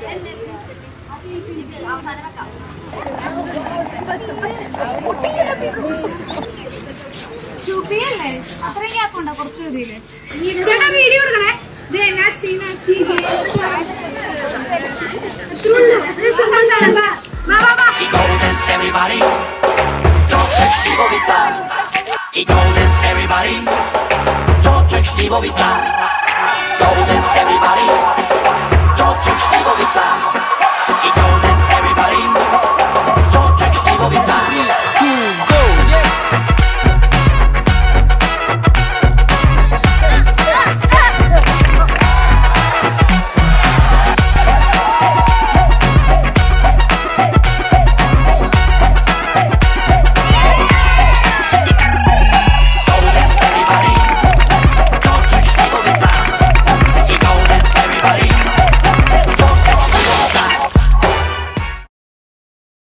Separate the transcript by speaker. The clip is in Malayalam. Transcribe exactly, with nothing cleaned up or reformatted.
Speaker 1: ചുപ്പിയല്ലേ അത്രയും ഗ്യാപ്പുണ്ടോ കുറച്ച് മതിയില്ലേ വീഡിയോ എടുക്കണേ ഇത് എന്നാ ചെയ്യുന്ന
Speaker 2: I golden everybody, George Schliebowica.